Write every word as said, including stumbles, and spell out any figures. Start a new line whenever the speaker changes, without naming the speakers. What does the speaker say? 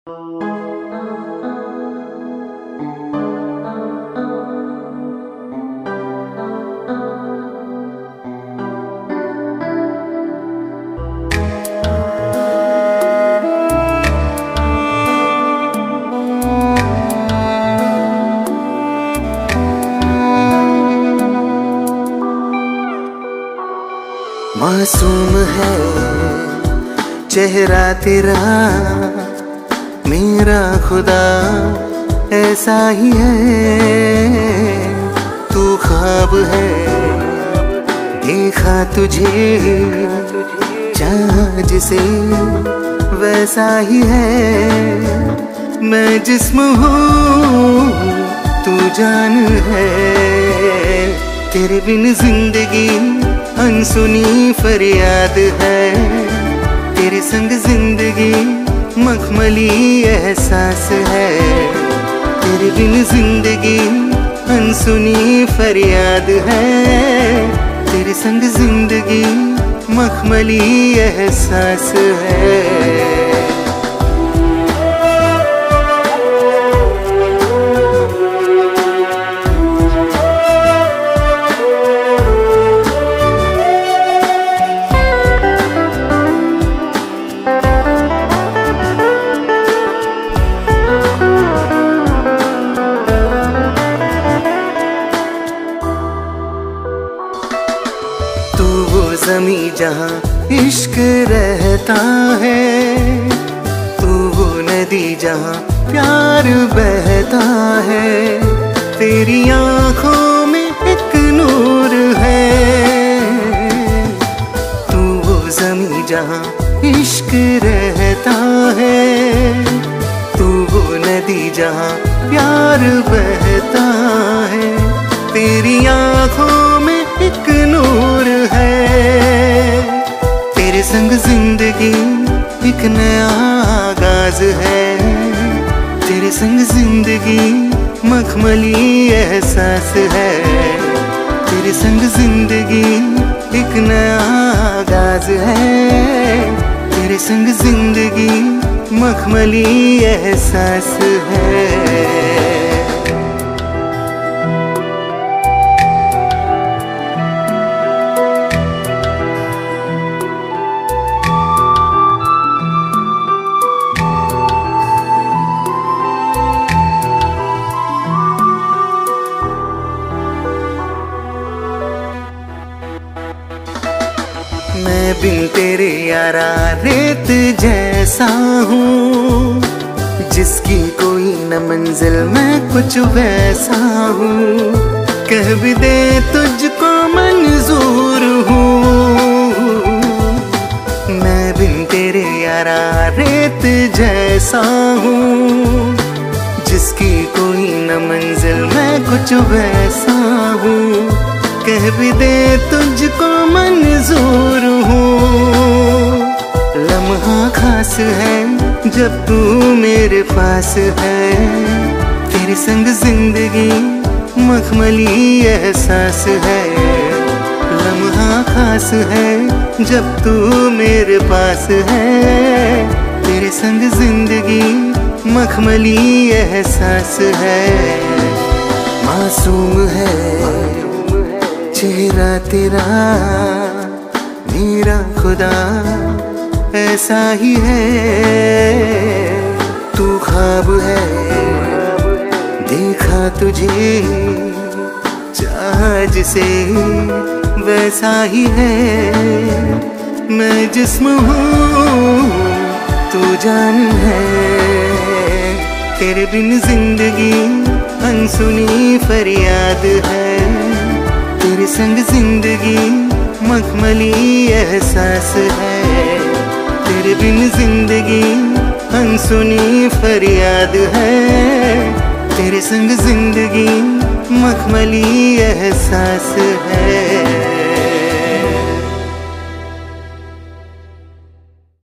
मासूम है चेहरा तेरा, मेरा खुदा ऐसा ही है। तू ख्वाब है देखा तुझे, चाहा जिसे वैसा ही है। मैं जिस्म हूँ तू जान है, तेरे बिन जिंदगी अनसुनी फरियाद है। तेरे संग जिंदगी मखमली एहसास है। तेरे बिन जिंदगी अनसुनी फरियाद है। तेरे संग जिंदगी मखमली एहसास है। ज़मीं जहाँ इश्क रहता है, तू वो नदी जहाँ प्यार बहता है। तेरी आँखों में एक नूर है, तू वो ज़मीं जहाँ इश्क रहता है। तू वो नदी जहाँ प्यार बहता है। तेरी आँखों में एक नूर है। तेरे संग जिंदगी एक नया आगाज है। तेरे संग जिंदगी मखमली एहसास है। तेरे संग जिंदगी एक नया आगाज है। तेरे संग जिंदगी मखमली एहसास है। मैं बिन तेरे यारा रेत जैसा हूँ, जिसकी कोई न मंजिल मैं कुछ वैसा हूँ। कह भी दे तुझको मंजूर हूँ। मैं बिन तेरे यारा रेत जैसा हूँ, जिसकी कोई न मंजिल मैं कुछ वैसा हूँ। कह भी दे तुझको मंजूर हूँ। लम्हा खास है जब तू मेरे पास है। तेरे संग जिंदगी मखमली एहसास है। लम्हा खास है जब तू मेरे पास है। तेरे संग जिंदगी मखमली एहसास है। मासूम है चेहरा तेरा, मेरा खुदा ऐसा ही है। तू ख्वाब है देखा तुझे, चाहा जिसे वैसा ही है। मैं जिस्म हूँ तू जान है, तेरे बिन जिंदगी अनसुनी फरियाद है। तेरे संग जिंदगी मखमली एहसास है। तेरे बिन जिंदगी अनसुनी फरियाद है। तेरे संग जिंदगी मखमली एहसास है।